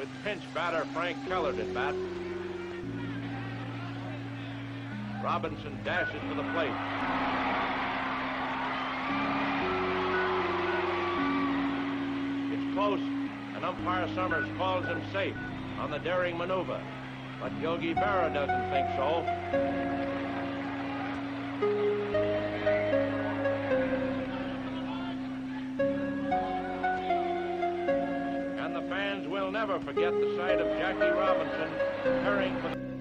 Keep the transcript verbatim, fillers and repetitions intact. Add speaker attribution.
Speaker 1: with pinch batter Frank Kellert at bat. Robinson dashes to the plate. It's close, and umpire Summers calls him safe on the daring maneuver. But Yogi Berra doesn't think so. And the fans will never forget the sight of Jackie Robinson preparing for the